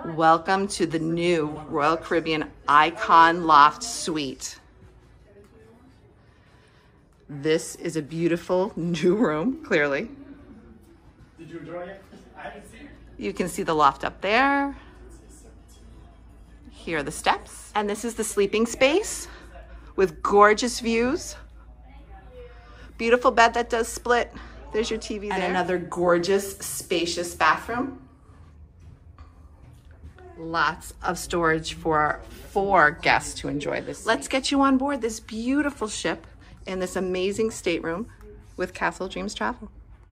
Welcome to the new Royal Caribbean Icon Loft Suite. This is a beautiful new room, clearly. Did you enjoy it? I haven't seen it. You can see the loft up there. Here are the steps. And this is the sleeping space with gorgeous views. Beautiful bed that does split. There's your TV there. And another gorgeous, spacious bathroom. Lots of storage for 4 guests to enjoy this. Let's get you on board this beautiful ship in this amazing stateroom with Castle Dreams Travel.